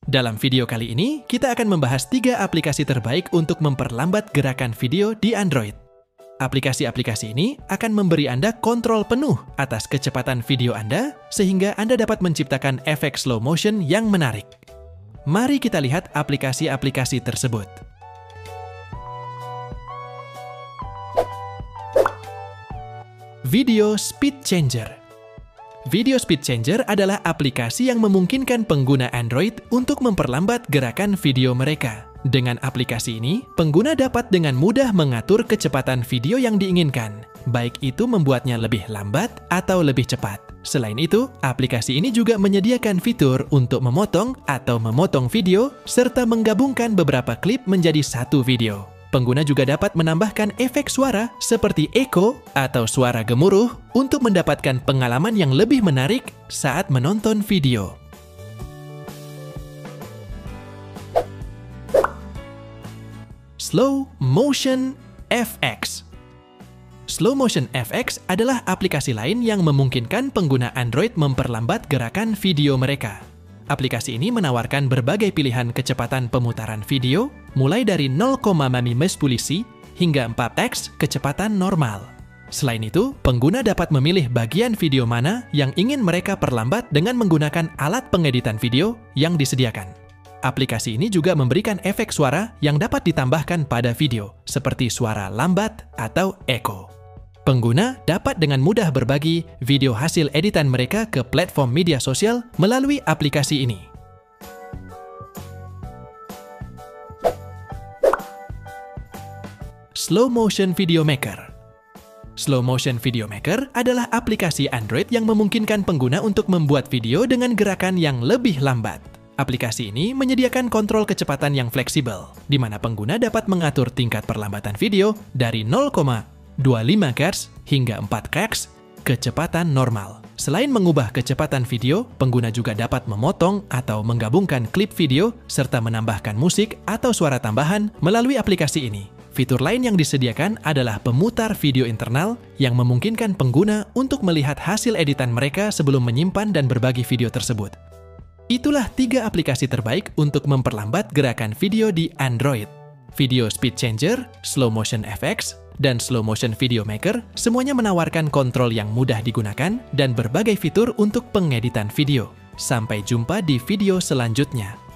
Dalam video kali ini, kita akan membahas 3 aplikasi terbaik untuk memperlambat gerakan video di Android. Aplikasi-aplikasi ini akan memberi Anda kontrol penuh atas kecepatan video Anda, sehingga Anda dapat menciptakan efek slow motion yang menarik. Mari kita lihat aplikasi-aplikasi tersebut. Video Speed Changer. Video Speed Changer adalah aplikasi yang memungkinkan pengguna Android untuk memperlambat gerakan video mereka. Dengan aplikasi ini, pengguna dapat dengan mudah mengatur kecepatan video yang diinginkan, baik itu membuatnya lebih lambat atau lebih cepat. Selain itu, aplikasi ini juga menyediakan fitur untuk memotong atau memotong video, serta menggabungkan beberapa klip menjadi satu video. Pengguna juga dapat menambahkan efek suara seperti echo atau suara gemuruh untuk mendapatkan pengalaman yang lebih menarik saat menonton video. Slow Motion FX. Slow Motion FX adalah aplikasi lain yang memungkinkan pengguna Android memperlambat gerakan video mereka. Aplikasi ini menawarkan berbagai pilihan kecepatan pemutaran video, mulai dari 0,5 ms hingga 4x kecepatan normal. Selain itu, pengguna dapat memilih bagian video mana yang ingin mereka perlambat dengan menggunakan alat pengeditan video yang disediakan. Aplikasi ini juga memberikan efek suara yang dapat ditambahkan pada video, seperti suara lambat atau echo. Pengguna dapat dengan mudah berbagi video hasil editan mereka ke platform media sosial melalui aplikasi ini. Slow Motion Video Maker. Slow Motion Video Maker adalah aplikasi Android yang memungkinkan pengguna untuk membuat video dengan gerakan yang lebih lambat. Aplikasi ini menyediakan kontrol kecepatan yang fleksibel, di mana pengguna dapat mengatur tingkat perlambatan video dari 0,25 Hz hingga 4 Hz kecepatan normal. Selain mengubah kecepatan video, pengguna juga dapat memotong atau menggabungkan klip video serta menambahkan musik atau suara tambahan melalui aplikasi ini. Fitur lain yang disediakan adalah pemutar video internal yang memungkinkan pengguna untuk melihat hasil editan mereka sebelum menyimpan dan berbagi video tersebut. Itulah 3 aplikasi terbaik untuk memperlambat gerakan video di Android. Video Speed Changer, Slow Motion FX, dan Slow Motion Video Maker semuanya menawarkan kontrol yang mudah digunakan dan berbagai fitur untuk pengeditan video. Sampai jumpa di video selanjutnya.